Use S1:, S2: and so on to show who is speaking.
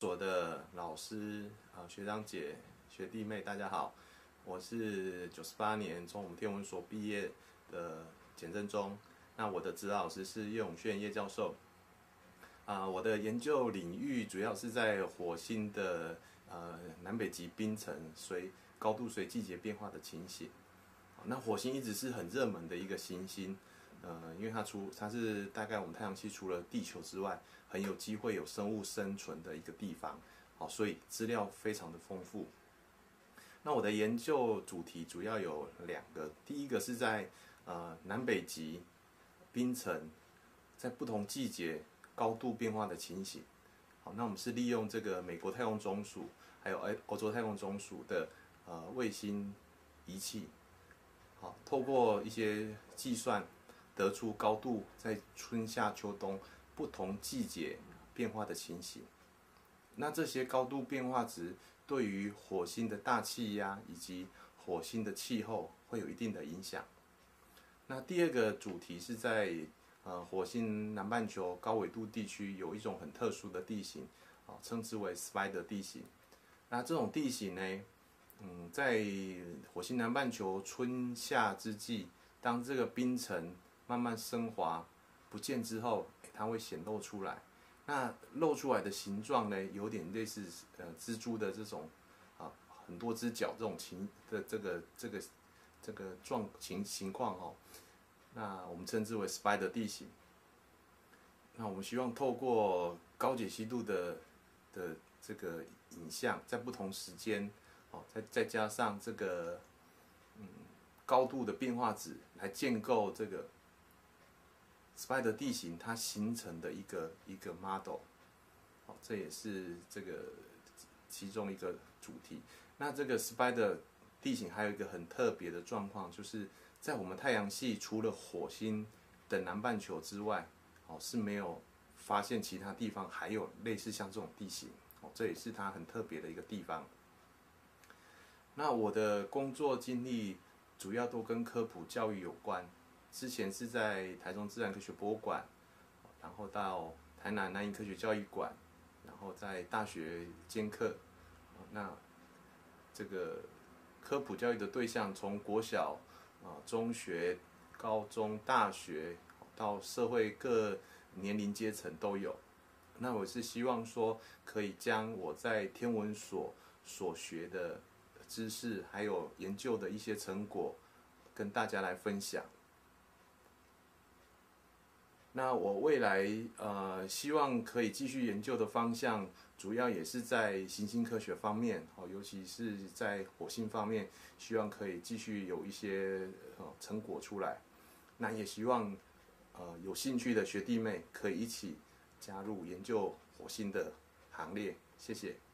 S1: 所的老师学长姐、学弟妹，大家好，我是98年从我们天文所毕业的简正忠。那我的指导老师是叶永炫叶教授。我的研究领域主要是在火星的南北极冰层高度随季节变化的情形。那火星一直是很热门的一个行星，因为它是大概我们太阳系除了地球之外，很有机会有生物生存的一个地方，好，所以资料非常的丰富。那我的研究主题主要有2个，第一个是在南北极冰层在不同季节高度变化的情形。好，那我们是利用这个美国太空总署还有欧洲太空总署的卫星仪器。好，透过一些计算，得出高度在春夏秋冬不同季节变化的情形。那这些高度变化值对于火星的大气压以及火星的气候会有一定的影响。那第2个主题是在火星南半球高纬度地区有一种很特殊的地形，称之为 Spider 地形。那这种地形呢，在火星南半球春夏之际，当这个冰层慢慢升华不见之后，它会显露出来。那露出来的形状呢，有点类似蜘蛛的这种很多只脚这种这个情况哦。那我们称之为 Spider 地形。那我们希望透过高解析度的这个影像，在不同时间，再加上这个高度的变化值，来建构这个 Spider 地形它形成的一个 model。好，这也是这个其中一个主题。那这个 Spider 地形还有一个很特别的状况，就是在我们太阳系除了火星的南半球之外，是没有发现其他地方还有类似像这种地形。这也是它很特别的一个地方。那我的工作经历主要都跟科普教育有关。之前是在台中自然科学博物馆，然后到台南南瀛科学教育馆，然后在大学兼课。那这个科普教育的对象从国小、中学、高中、大学到社会各年龄阶层都有。那我是希望说，可以将我在天文所所学的知识，还有研究的一些成果，跟大家来分享。那我未来希望可以继续研究的方向，主要也是在行星科学方面，尤其是在火星方面，希望可以继续有一些成果出来。那也希望有兴趣的学弟妹可以一起加入研究火星的行列。谢谢。